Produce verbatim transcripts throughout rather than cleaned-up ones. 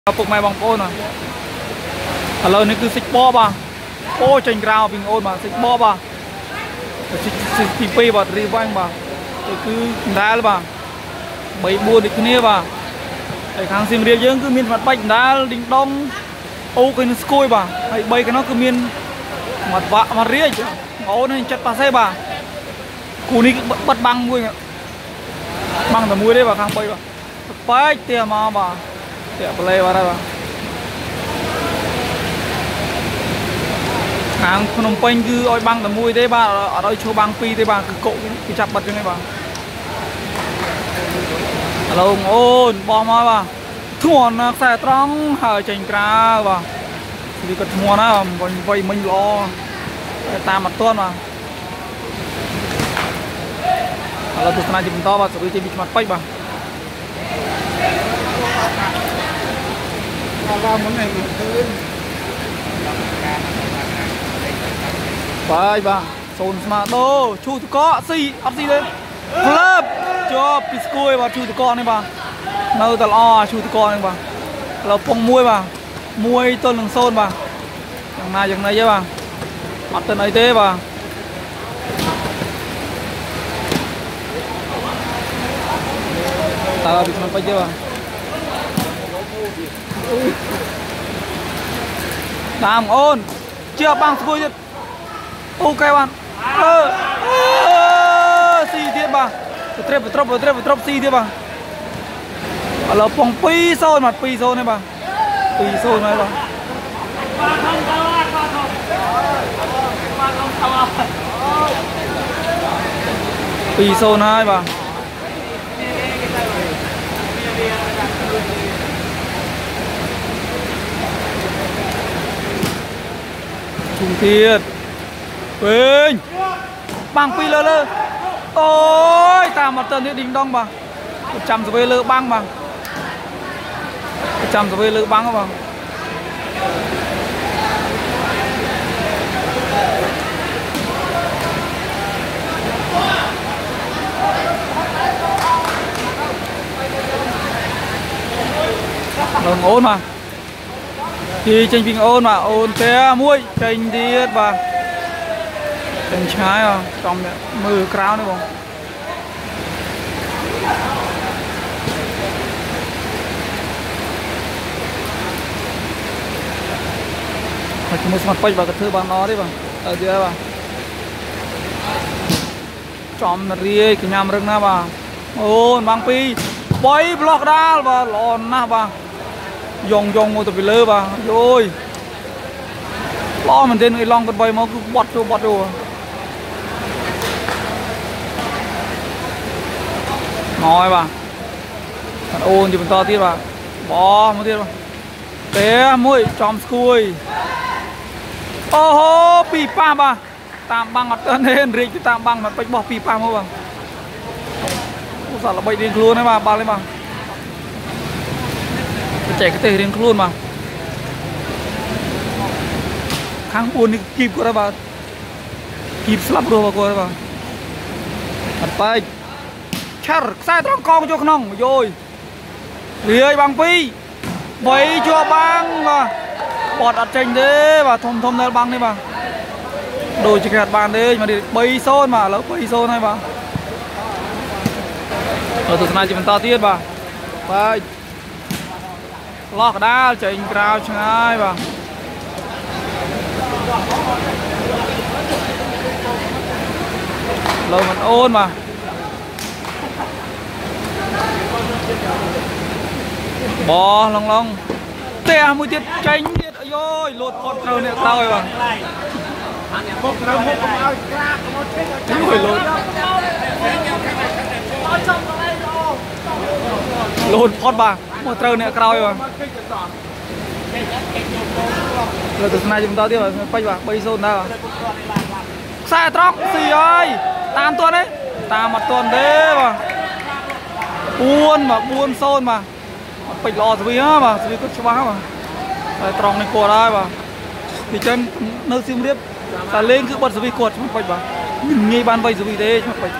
phục mai bằng ôn rồi lời này cứ xích bo ba ô tranh rau bình ôn mà xích bo ba xích xích pi ba ri vang ba cứ đá ba bảy buôn được kia ba cái kháng sim riêng dương cứ miên mặt bạch đá đinh đông ô cái nó skoi ba hay bay cái nó cứ miên mặt vạ mặt riêng ngó nên chặt pa xe ba cú ní bật băng mui băng là mui đấy ba kháng bay ba bay tia mà ba tiệm play vào đây bà hàng Phnom Penh cứ oi băng tầm mui thế bà ở đây cho băng pi thế bà cứ cộ cái chặt bật cho này bà hello ôn bom mà bà thuần xe trắng hở chành ra bà thì cần thuần á còn vậy mình lo ta mặt tuôn mà hello tụi này thì mình to bà xử lý trên bị mặt phách bà phải bà sồn mà đô chu tụi có xì ấp xì lên club cho piscui và chu tụi con này bà nơi tao lo chu tụi con này bà là phong muôi bà muôi tôn lừng sôn bà chẳng này chẳng này chứ bà mặt tên ấy thế bà tao bị mất chưa bà làm ôn chưa băng vui chứ ok bạn ơ xì tiếp bà trep trep trep trep xì tiếp bà là phong pi sôi mặt pi sôi này bà pi sôi này bà pi sôi này bà trung thiệt Quỳnh băng pi lơ lơ ôi ta mặt tân đinh đông bà một trăm rồi lơ băng bà một trăm rồi lơ băng bà đồng ôn mà thì tranh bình ôn mà ôn té muôi tranh đi và tranh trái à trong mưa cáo nữa không phải chúng mình mặt quay vào cái thứ bằng nó đấy bà ở dưới bà trong ria cái nhầm rừng na bà ôn băng pi bói block đá và lòn na bà dòng dòng một tụi lơ bà rồi lo mình tên người long con bay máu cứ bọt vô bọt vô nói bà còn ôn thì mình to tiếp bà bó một tiếp bà té mũi chòm xuôi ô hô pi pa bà tạm băng mặt tên lên rịch tạm băng mặt bạch bỏ pi pa mua bà sao là bay điên luôn đấy bà bà lên bà chạy cái tề điên luôn mà kháng buồn đi kịp của đó bà kịp slap đồ vào cô đó bà mặt bay char sai trong con cho không rồi lìa bằng pi vậy cho băng mà bọt đặt tranh thế và thông thông ra băng đi bà đồ chỉ hạt bàn đi mà đi bay xôn mà lỡ bay xôn hay bà ở từ này chỉ mình to tiết bà bay lọt đá chạy cao chẳng ai bà lâu mình ôn mà bò lòng lòng te mũi tiết tránh tiết ơi lột con trâu này tao rồi bà rồi lột lột con bà một trâu này cao rồi bà rồi từ này chúng ta tiếp vào quay vào bay zone nào xe tróc gì ơi tam tuần đấy tam mặt tuần đấy mà buôn mà buôn xôn mà bạch lò gì á mà gì cứ cho bác mà tròn này cột ai mà thì chân nơi sim điếp ta lên cứ bật gì cột bạch mà nghi ban bay gì thế bạch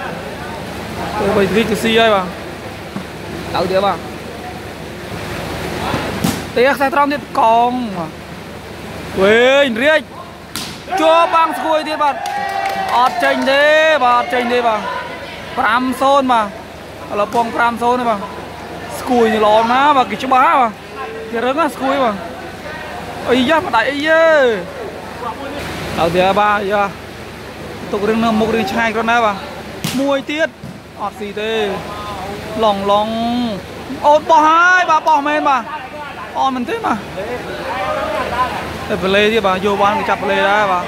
bạch gì cái gì ai mà đảo tiếp mà tiếc sai trongទៀតកងវិញរៀចជួបាំងស្គួយទៀតបាទអត់ចេញទេបាទអត់ចេញទេបាទ5 0បាទឥឡូវពង5 0ទេបាទស្គួយនេះល្អណាស់បាទគេច្បាស់បាទគេរឹងណាស្គួយបាទអីយ៉ាបដៃអីយើដល់ទៀតបាទយ៉ាទុករឿងនៅមុខរឿងឆ្ងាយគាត់ណាបាទមួយទៀតអត់ស៊ីទេឡងឡងអូនបោះហើយបាទបោះមែនបាទអត់មែនទេបាទតែប្លេទៀតបាទយកបានគេចាប់ប្លេដែរបាទ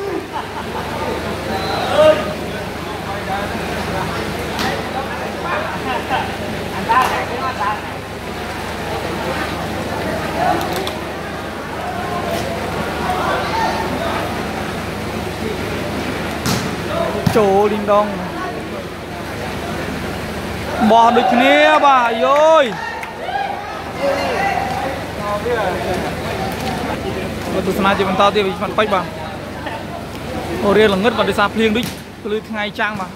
ចូលលីងដងបោះដូចគ្នាបាទយយមកទស្សនាជាបន្តទៀតវិស្វនពេជ្របាទអូរៀលល្ងឹតបាទដោយសារភ្លៀងដូចព្រលឺថ្ងៃចាំងបាទ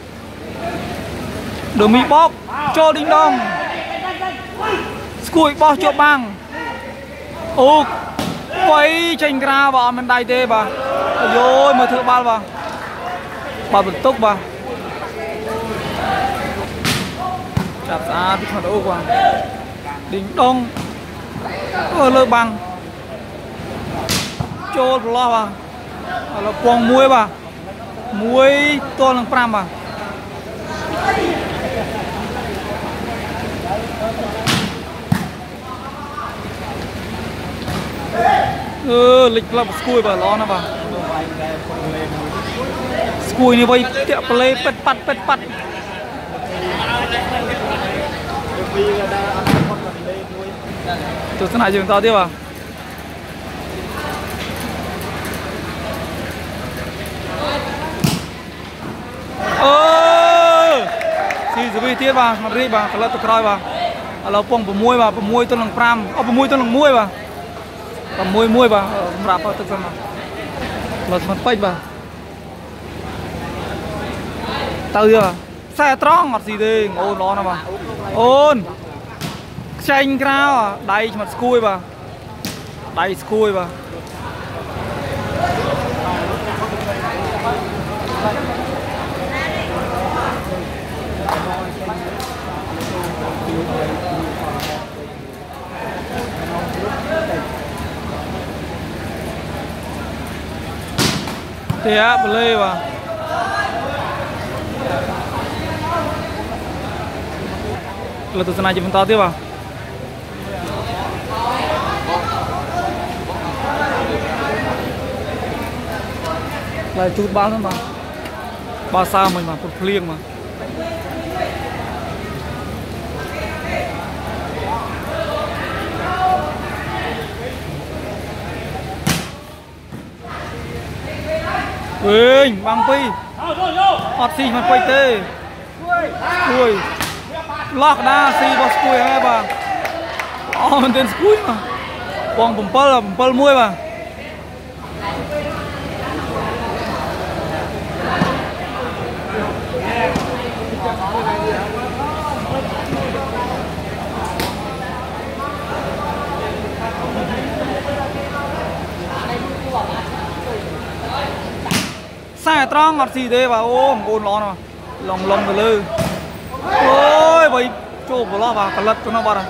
ដូមីបោកចូលលីងដងស្គួយបោះជាប់បាំងអូវៃចេញក្រៅបាទអត់មានដៃទេបាទយយមើលធ្វើបាល់បាទបាល់បន្ទុកបាទចាប់ស្អាតពីខាងអូបាទឌីងដងអូលើបាំងចូលប្រឡោះបាទឥឡូវពងមួយបាទមួយទល់នឹង5បាទអឺលិចក្លាប់ស្គួយបាទល្អណាស់បាទស្គួយនេះវៃតាក់ប្លេពេតប៉ាត់ពេតប៉ាត់ទស្សនាយើងតទៀតបាទអឺស៊ីសវីទៀតបាទមករីបាទកលិតទៅក្រោយបាទឥឡូវពង6បាទ6ទល់នឹង5អូ6ទល់នឹង1បាទ6 1បាទសម្រាប់ទឹកសិនបាទលោកស្មាត់ពេជ្របាទទៅយើខ្សែត្រង់អត់ស៊ីទេអូនល្អណាស់បាទអូនខ្ចែងក្រៅដៃស្មាត់ស្គួយបាទដៃស្គួយបាទទេអាប្លេបាទលើទស្សនាជាបន្តទៀតបាទlại chút bao nữa mà bao sao mình mà một liêng mà Quỳnh băng pi hot xì mà quay tê Quỳnh lock đa xì vào squid hay bà oh mình tên squid mà bong bầm pal là bầm pal muôi mà sai trăng ngọt gì thế bà ô ôn lon mà lòng lòng từ lư ôi vậy chụp của lo bà cả lật cho nó bà này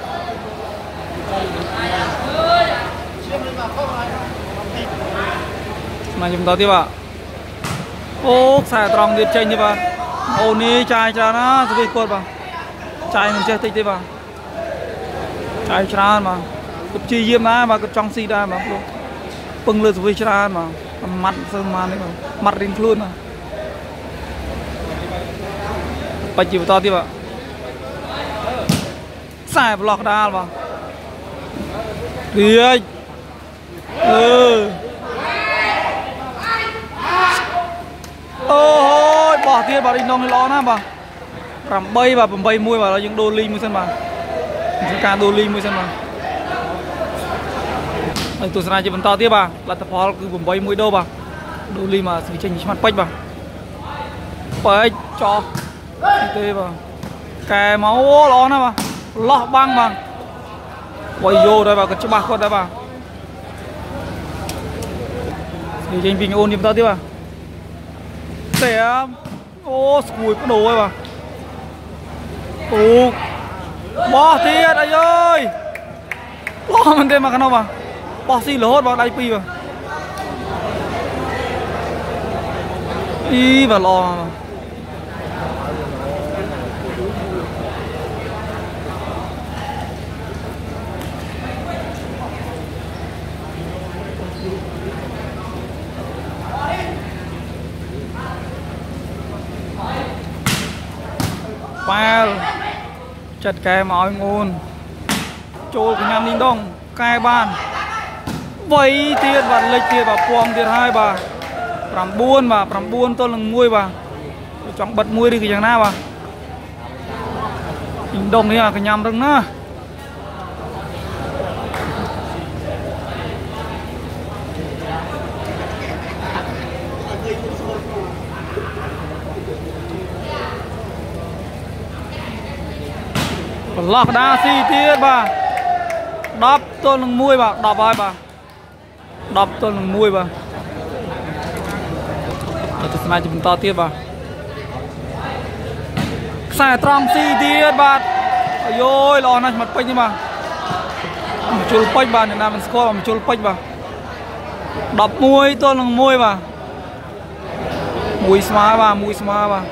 mà chúng ta tiếp ạ ô sai trăng điệt tranh như bà ô ní chai cha nó rồi cột bà chai mình chơi thích thế bà chai cha mà cặp chi diêm á mà cặp trong xì đa mà pưng lư rồi cha mà mặt sơn mà đấy mà mặt riêng luôn mà phải chịu to tiếp ạ xài block đa mà đi ừ ôi bỏ tiền vào đi nông lo na bà làm bay và bầm bay mui vào là những đô ly mui sân mà những ca đô ly mui sân mà tôi sẽ chỉ to tiếp bà là tập họ cứ bầm bay mui đô bà đô ly mà sự tranh mặt bách bà bách cho tê bà kè máu lo na bà lọ băng bà quay vô đây vào cái chỗ ba con đây vào thì trên bình ôn đi tao tiếp à sẽ ô sủi cái đồ ấy vào ô bỏ thiệt anh ơi bỏ mình tên mà cái nào vào bỏ xì lỗ hốt vào đây pi vào đi vào lò ba chặt kè mỏi ngôn trôi cái nhám linh đông cai ban vậy tiền và lịch tiền và quòng tiền hai bà làm buôn bà làm buôn tôi là muôi bà chọn bật muôi đi cái chẳng nào bà linh đông này là cái nhám rừng á lọc đá xì tiết bà đập tôi lưng muôi bà đập ai bà đập tôi lưng muôi bà tôi sẽ chụp to tiết bà xài trong xì tiết bà ôi lò này mặt pênh mà một chul pênh bà để làm mình score một chul pênh bà đập muôi tôi lưng muôi bà muôi smart bà muôi smart bà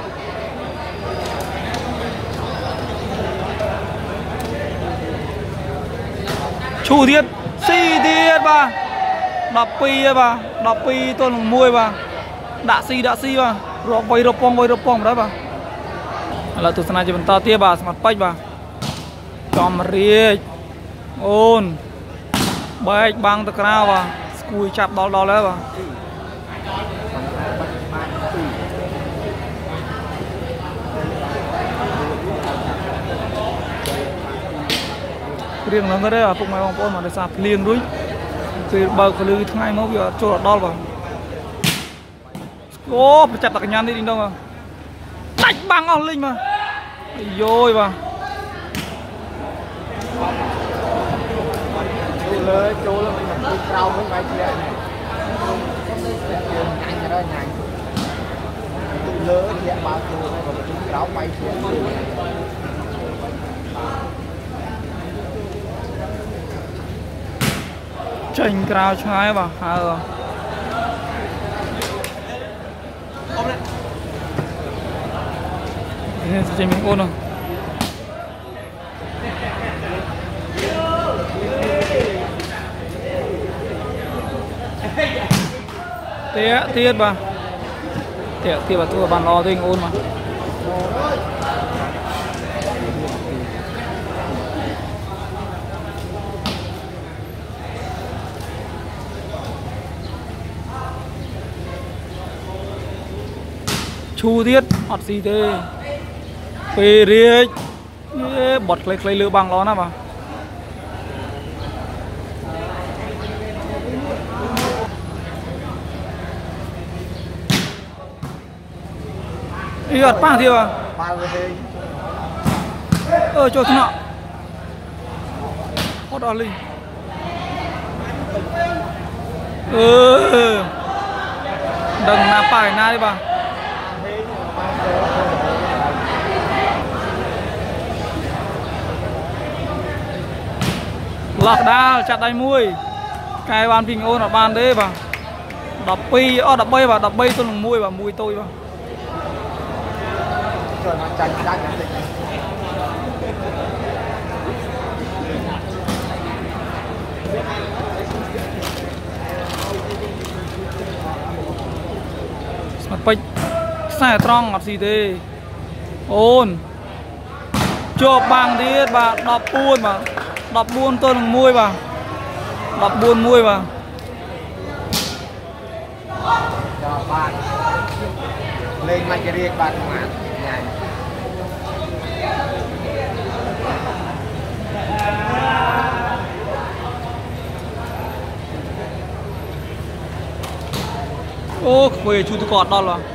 chủ thiết xì thiết bà đập pi bà đập pi tôi lồng môi bà đã xì đã xì bà rồi quay rồi pong quay rồi pong đấy bà là tôi sẽ nói cho mình to tia bà mặt bách bà chom riết ôn bách băng tắc rao bà cùi chặt đo đo đấy bà riêng nó đây là phục mai bóng bóng mà để sạp liền đuối thì bờ cái lưới thứ hai mới bây giờ cho đo vào ô phải chặt cái nhăn đi đi đâu mà đánh băng ông linh mà rồi vào lưới chỗ là mình đi trao với cái gì này nhanh rồi nhanh lưới thì bao nhiêu này còn chúng trao bay xuống chênh cao trái vào hai rồi nên sẽ mình ôn rồi tía tiết bà tía tiết bà tôi bàn lo tôi ôn mà chu thiết ọt gì thế phê riêng bật lấy lấy lửa bằng nó nè mà đi ọt ba thì à ơ cho thế nào hot đỏ linh ừ đừng làm phải na đi bà lọc đá chặt tay muôi cái bàn bình ôn ở bàn đấy vào đập pi ó đập bay vào đập bay tôi lồng muôi vào muôi tôi vào mặt bích xài trong ngọt gì thế ôn chụp bằng đi bà đập buôn mà đập buôn tôi lồng muôi vào đập buôn muôi vào lên mà cái riêng bạn mà ô về chú tôi cọt đó là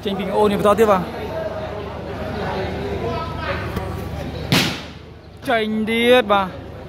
trên bình ô này to tiếp vào tranh điết vào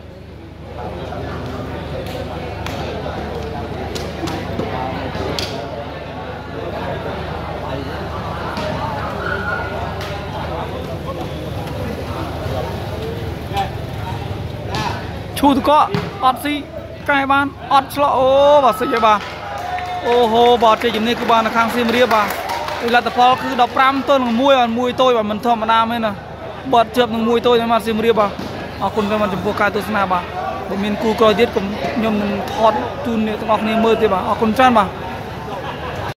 chu tụi có ọt xí cái ban ọt lọ ô và sự vậy bà ô hô bọt chơi chấm này cứ ban là khang xiêm riêng bà là tập phò cứ đọc ram tôi là mui và mui tôi và mình thò mà đam ấy nè bọt chớp là mui tôi mà xiêm riêng bà àคุณก็มันจะพวกการตัวสนาบ่าผมมีกูก็เด็ดผมยมหนึ่งทอดจูนเนี่ยต้องออกนี่มือตีบ่าอ่ะคุณจ้านบ่า